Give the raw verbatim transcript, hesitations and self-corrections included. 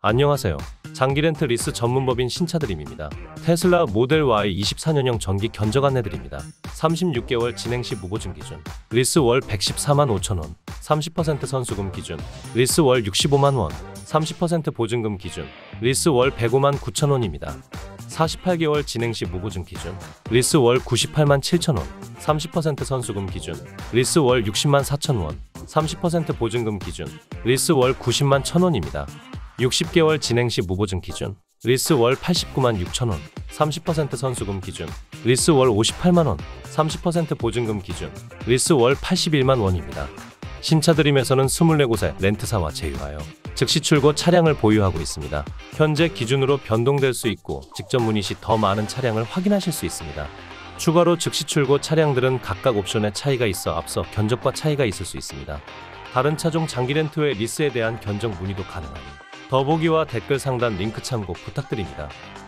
안녕하세요. 장기렌트 리스 전문법인 신차드림입니다. 테슬라 모델 Y 이십사 년형 전기 견적 안내드립니다. 삼십육 개월 진행시 무보증 기준, 리스 월 백십사만 오천 원, 삼십 퍼센트 선수금 기준, 리스 월 육십오만 원, 삼십 퍼센트 보증금 기준, 리스 월 백오만 구천 원입니다. 사십팔 개월 진행시 무보증 기준, 리스 월 구십팔만 칠천 원, 삼십 퍼센트 선수금 기준, 리스 월 육십만 사천 원, 삼십 퍼센트 보증금 기준, 리스 월 구십만 천 원입니다. 육십 개월 진행시 무보증 기준, 리스 월 팔십구만 육천 원, 삼십 퍼센트 선수금 기준, 리스 월 오십팔만 원, 삼십 퍼센트 보증금 기준, 리스 월 팔십일만 원입니다. 신차드림에서는 이십사 곳의 렌트사와 제휴하여 즉시 출고 차량을 보유하고 있습니다. 현재 기준으로 변동될 수 있고 직접 문의 시 더 많은 차량을 확인하실 수 있습니다. 추가로 즉시 출고 차량들은 각각 옵션에 차이가 있어 앞서 견적과 차이가 있을 수 있습니다. 다른 차종 장기 렌트 외 리스에 대한 견적 문의도 가능하니 더보기와 댓글 상단 링크 참고 부탁드립니다.